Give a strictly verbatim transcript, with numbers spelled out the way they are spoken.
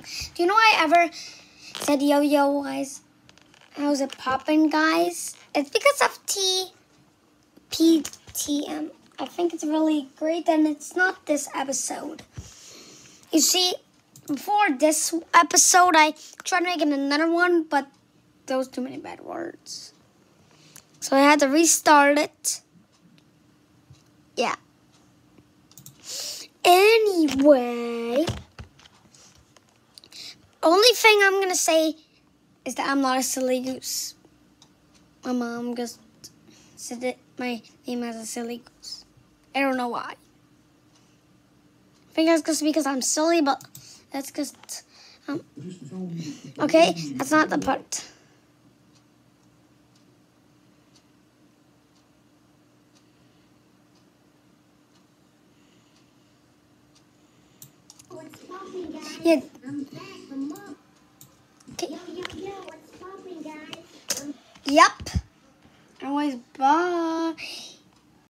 Do you know I ever said yo-yo, guys? How's it poppin', guys? It's because of T P T M. I think it's really great, and it's not this episode. You see, before this episode, I tried making another one, but there was too many bad words. So I had to restart it. Yeah. Anyway, only thing I'm going to say is that I'm not a silly goose. My mom just said it, my name as a silly goose. I don't know why. I think that's just because I'm silly, but that's just... Um, okay, that's not the part. Yeah. Okay. Yep. Always bye.